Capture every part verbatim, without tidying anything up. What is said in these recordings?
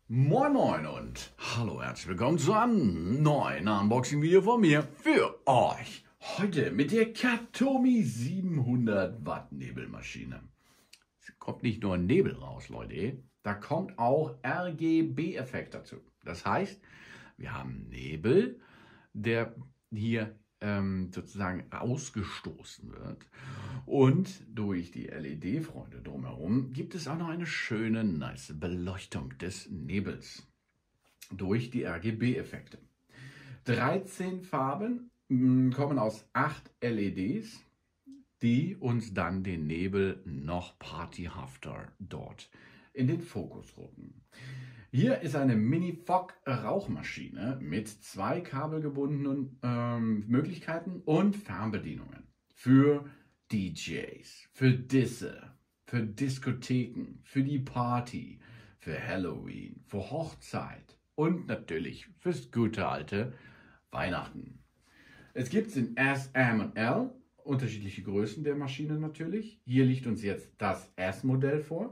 Moin Moin und hallo, herzlich willkommen zu einem neuen Unboxing-Video von mir für euch. Heute mit der Katomi siebenhundert Watt Nebelmaschine. Es kommt nicht nur Nebel raus, Leute, da kommt auch R G B-Effekt dazu. Das heißt, wir haben Nebel, der hier ähm, sozusagen ausgestoßen wird. Und durch die L E D-Freunde drumherum gibt es auch noch eine schöne, nice Beleuchtung des Nebels durch die R G B-Effekte. dreizehn Farben mh, kommen aus acht L E Ds, die uns dann den Nebel noch partyhafter dort in den Fokus rücken. Hier ist eine Mini-Fog-Rauchmaschine mit zwei kabelgebundenen ähm, Möglichkeiten und Fernbedienungen für D Js, für Disse, für Diskotheken, für die Party, für Halloween, für Hochzeit und natürlich fürs gute alte Weihnachten. Es gibt es in S, M und L, unterschiedliche Größen der Maschine natürlich. Hier liegt uns jetzt das S-Modell vor.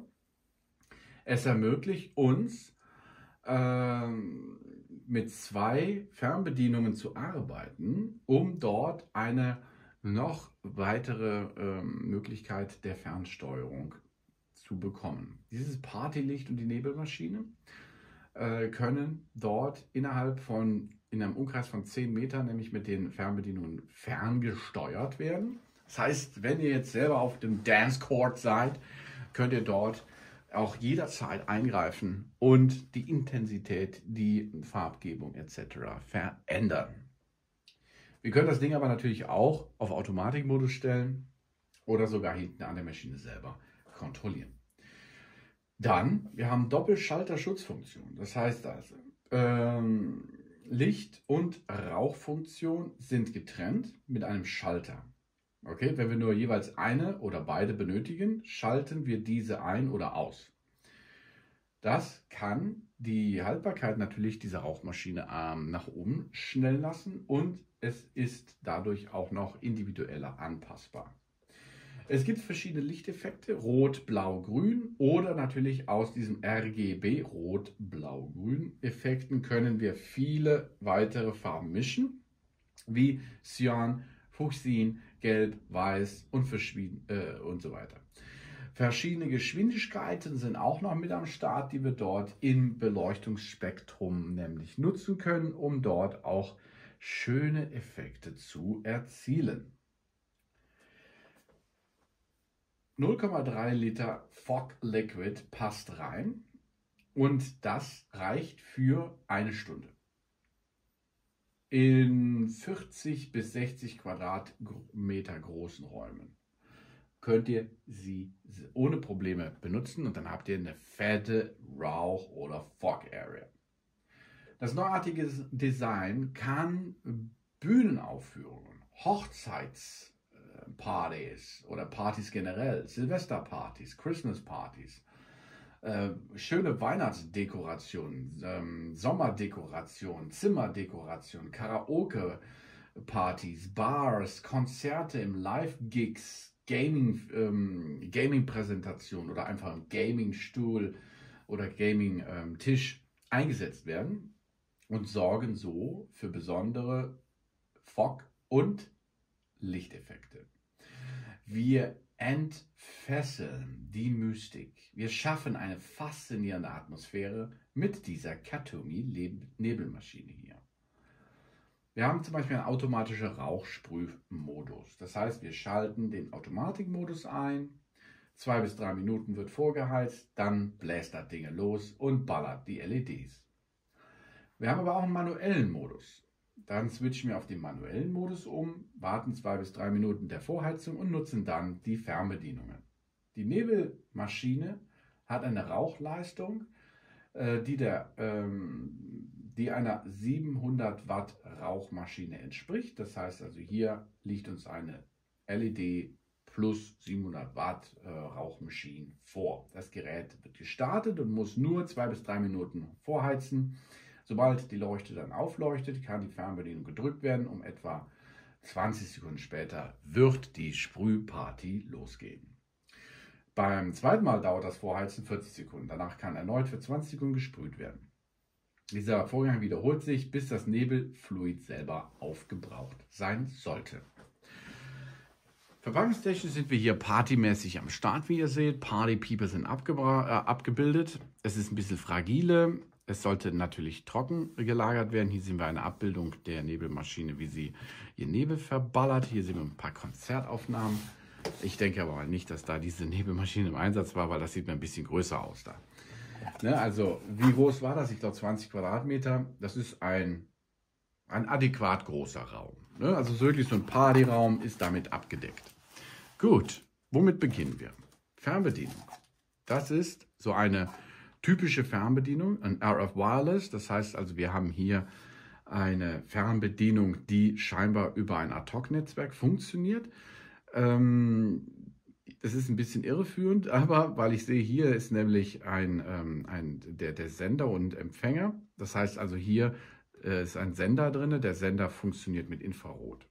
Es ermöglicht uns, ähm, mit zwei Fernbedienungen zu arbeiten, um dort eine noch weitere ähm, Möglichkeit der Fernsteuerung zu bekommen. Dieses Partylicht und die Nebelmaschine äh, können dort innerhalb von, in einem Umkreis von zehn Metern, nämlich mit den Fernbedienungen ferngesteuert werden. Das heißt, wenn ihr jetzt selber auf dem Dance Court seid, könnt ihr dort auch jederzeit eingreifen und die Intensität, die Farbgebung et cetera verändern. Wir können das Ding aber natürlich auch auf Automatikmodus stellen oder sogar hinten an der Maschine selber kontrollieren. Dann, wir haben Doppelschalter-Schutzfunktion. Das heißt also, ähm, Licht- und Rauchfunktion sind getrennt mit einem Schalter. Okay, wenn wir nur jeweils eine oder beide benötigen, schalten wir diese ein oder aus. Das kann die Haltbarkeit natürlich dieser Rauchmaschine ähm, nach oben schnell lassen und es ist dadurch auch noch individueller anpassbar. Es gibt verschiedene Lichteffekte, Rot, Blau, Grün oder natürlich aus diesem R G B Rot, Blau, Grün Effekten können wir viele weitere Farben mischen, wie Cyan, Fuchsin, Gelb, Weiß und, äh, und so weiter. Verschiedene Geschwindigkeiten sind auch noch mit am Start, die wir dort im Beleuchtungsspektrum nämlich nutzen können, um dort auch schöne Effekte zu erzielen. null Komma drei Liter Fog Liquid passt rein und das reicht für eine Stunde. In vierzig bis sechzig Quadratmeter großen Räumen könnt ihr sie ohne Probleme benutzen und dann habt ihr eine fette Rauch- oder Fog-Area. Das neuartige Design kann Bühnenaufführungen, Hochzeitspartys oder Partys generell, Silvesterpartys, Christmaspartys, Äh, schöne Weihnachtsdekorationen, ähm, Sommerdekorationen, Zimmerdekorationen, Karaoke-Partys, Bars, Konzerte im Live-Gigs, Gaming, ähm, Gaming-Präsentationen oder einfach im Gaming-Stuhl oder Gaming-Tisch eingesetzt werden und sorgen so für besondere Fog- und Lichteffekte. Wir entfesseln die Mystik. Wir schaffen eine faszinierende Atmosphäre mit dieser Katomi Nebelmaschine hier. Wir haben zum Beispiel einen automatischen Rauchsprühmodus. Das heißt, wir schalten den Automatikmodus ein. Zwei bis drei Minuten wird vorgeheizt, dann bläst das Ding los und ballert die L E Ds. Wir haben aber auch einen manuellen Modus. Dann switchen wir auf den manuellen Modus um, warten zwei bis drei Minuten der Vorheizung und nutzen dann die Fernbedienungen. Die Nebelmaschine hat eine Rauchleistung, äh, die, der, ähm, die einer siebenhundert Watt Rauchmaschine entspricht. Das heißt also, hier liegt uns eine L E D plus siebenhundert Watt äh, Rauchmaschine vor. Das Gerät wird gestartet und muss nur zwei bis drei Minuten vorheizen. Sobald die Leuchte dann aufleuchtet, kann die Fernbedienung gedrückt werden. Um etwa zwanzig Sekunden später wird die Sprühparty losgehen. Beim zweiten Mal dauert das Vorheizen vierzig Sekunden. Danach kann erneut für zwanzig Sekunden gesprüht werden. Dieser Vorgang wiederholt sich, bis das Nebelfluid selber aufgebraucht sein sollte. Verpackungstechnisch sind wir hier partymäßig am Start, wie ihr seht. Partypieper sind äh, abgebildet. Es ist ein bisschen fragile. Es sollte natürlich trocken gelagert werden. Hier sehen wir eine Abbildung der Nebelmaschine, wie sie ihr Nebel verballert. Hier sehen wir ein paar Konzertaufnahmen. Ich denke aber mal nicht, dass da diese Nebelmaschine im Einsatz war, weil das sieht mir ein bisschen größer aus da. Ne, also, wie groß war das? Ich glaube zwanzig Quadratmeter. Das ist ein, ein adäquat großer Raum. Ne? Also wirklich so ein Partyraum ist damit abgedeckt. Gut, womit beginnen wir? Fernbedienung. Das ist so eine typische Fernbedienung, ein R F Wireless. Das heißt also, wir haben hier eine Fernbedienung, die scheinbar über ein Ad-Hoc-Netzwerk funktioniert. Ähm, Das ist ein bisschen irreführend, aber weil ich sehe, hier ist nämlich ein, ähm, ein, der, der Sender und Empfänger. Das heißt also, hier äh, ist ein Sender drin. Der Sender funktioniert mit Infrarot.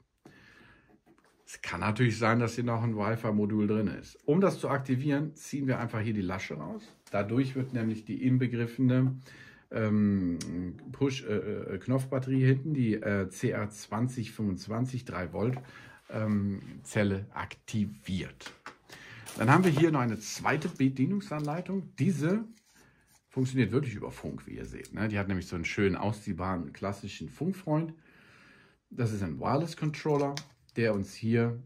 Es kann natürlich sein, dass hier noch ein Wi-Fi-Modul drin ist. Um das zu aktivieren, ziehen wir einfach hier die Lasche raus. Dadurch wird nämlich die inbegriffene ähm, Push-Knopfbatterie äh, hinten, die äh, C R zwanzig fünfundzwanzig drei Volt ähm, Zelle aktiviert. Dann haben wir hier noch eine zweite Bedienungsanleitung. Diese funktioniert wirklich über Funk, wie ihr seht. Die hat nämlich so einen schönen ausziehbaren klassischen Funkfreund. Das ist ein Wireless Controller, der uns hier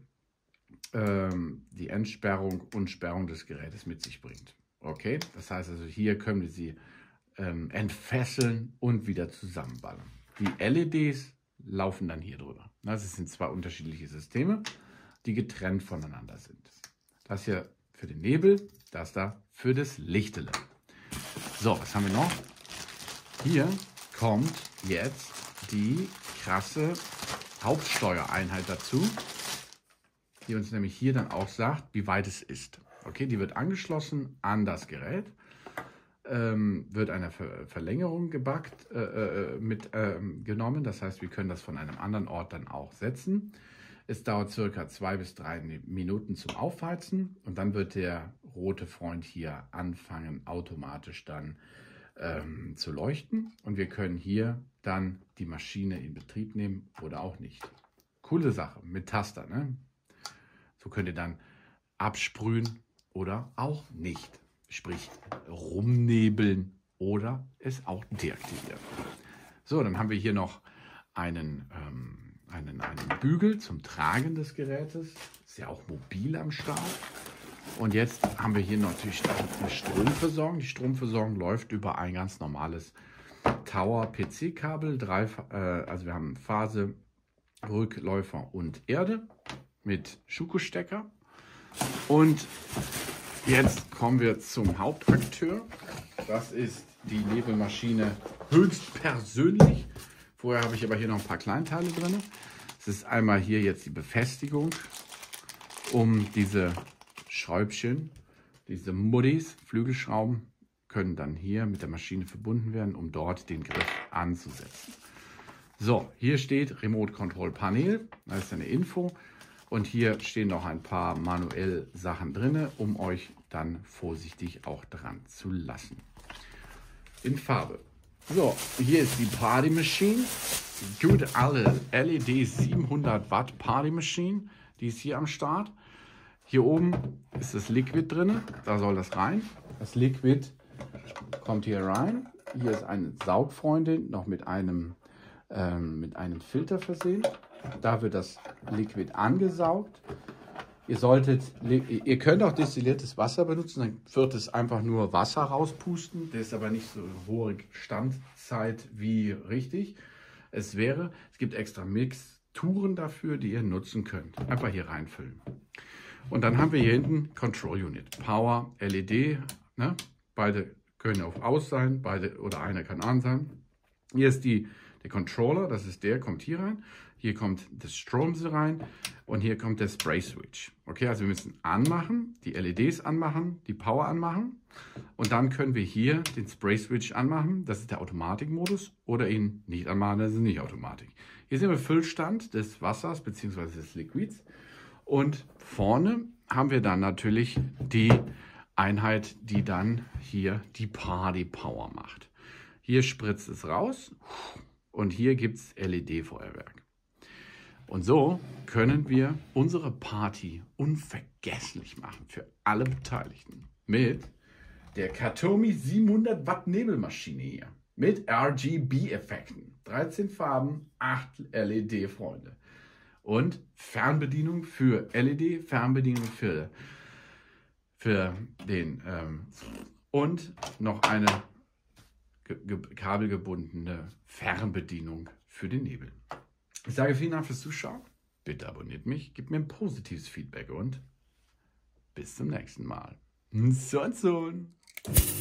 ähm, die Entsperrung und Sperrung des Gerätes mit sich bringt. Okay, das heißt also, hier können wir sie ähm, entfesseln und wieder zusammenballern. Die L E Ds laufen dann hier drüber. Das sind zwei unterschiedliche Systeme, die getrennt voneinander sind. Das hier für den Nebel, das da für das Lichtele. So, was haben wir noch? Hier kommt jetzt die krasse Hauptsteuereinheit dazu, die uns nämlich hier dann auch sagt, wie weit es ist. Okay, die wird angeschlossen an das Gerät, ähm, wird eine Ver Verlängerung gebackt, äh, äh, mit äh, genommen. Das heißt, wir können das von einem anderen Ort dann auch setzen. Es dauert circa zwei bis drei Minuten zum Aufheizen und dann wird der rote Freund hier anfangen, automatisch dann ähm, zu leuchten. Und wir können hier dann die Maschine in Betrieb nehmen oder auch nicht. Coole Sache mit Taster, ne? So könnt ihr dann absprühen oder auch nicht. Sprich, rumnebeln oder es auch deaktivieren. So, dann haben wir hier noch einen... Ähm, Einen, einen Bügel zum Tragen des Gerätes. Ist ja auch mobil am Start. Und jetzt haben wir hier natürlich eine Stromversorgung. Die Stromversorgung läuft über ein ganz normales Tower-P C-Kabel. Drei, äh, also wir haben Phase, Rückläufer und Erde mit Schuko-Stecker. Und jetzt kommen wir zum Hauptakteur. Das ist die Nebelmaschine höchstpersönlich. Vorher habe ich aber hier noch ein paar Kleinteile drin. Es ist einmal hier jetzt die Befestigung, um diese Schräubchen, diese Muddies, Flügelschrauben, können dann hier mit der Maschine verbunden werden, um dort den Griff anzusetzen. So, hier steht Remote Control Panel, da ist eine Info. Und hier stehen noch ein paar manuell Sachen drin, um euch dann vorsichtig auch dran zu lassen. In Farbe. So, hier ist die Party Machine, die gute alte L E D siebenhundert Watt Party Machine, die ist hier am Start. Hier oben ist das Liquid drin, da soll das rein. Das Liquid kommt hier rein. Hier ist eine Saugfreundin, noch mit einem, ähm, mit einem Filter versehen. Da wird das Liquid angesaugt. Ihr solltet, ihr könnt auch destilliertes Wasser benutzen, dann wird es einfach nur Wasser rauspusten. Das ist aber nicht so eine hohe Standzeit wie richtig. Es wäre, es gibt extra Mixturen dafür, die ihr nutzen könnt. Einfach hier reinfüllen. Und dann haben wir hier hinten Control Unit, Power, L E D. Ne? Beide können auf Aus sein, beide oder einer kann an sein. Hier ist die, der Controller, das ist der, kommt hier rein. Hier kommt das Stromse rein und hier kommt der Spray Switch. Okay, also wir müssen anmachen, die L E Ds anmachen, die Power anmachen und dann können wir hier den Spray Switch anmachen. Das ist der Automatikmodus oder ihn nicht anmachen, das ist nicht Automatik. Hier sehen wir Füllstand des Wassers bzw. des Liquids und vorne haben wir dann natürlich die Einheit, die dann hier die Party Power macht. Hier spritzt es raus und hier gibt es L E D-Feuerwerk. Und so können wir unsere Party unvergesslich machen für alle Beteiligten mit der Katomi siebenhundert Watt Nebelmaschine hier mit R G B-Effekten. dreizehn Farben, acht L E D-Freunde. Und Fernbedienung für L E D, Fernbedienung für, für den ähm, und noch eine ge ge kabelgebundene Fernbedienung für den Nebel. Ich sage vielen Dank fürs Zuschauen. Bitte abonniert mich, gebt mir ein positives Feedback und bis zum nächsten Mal. So und so.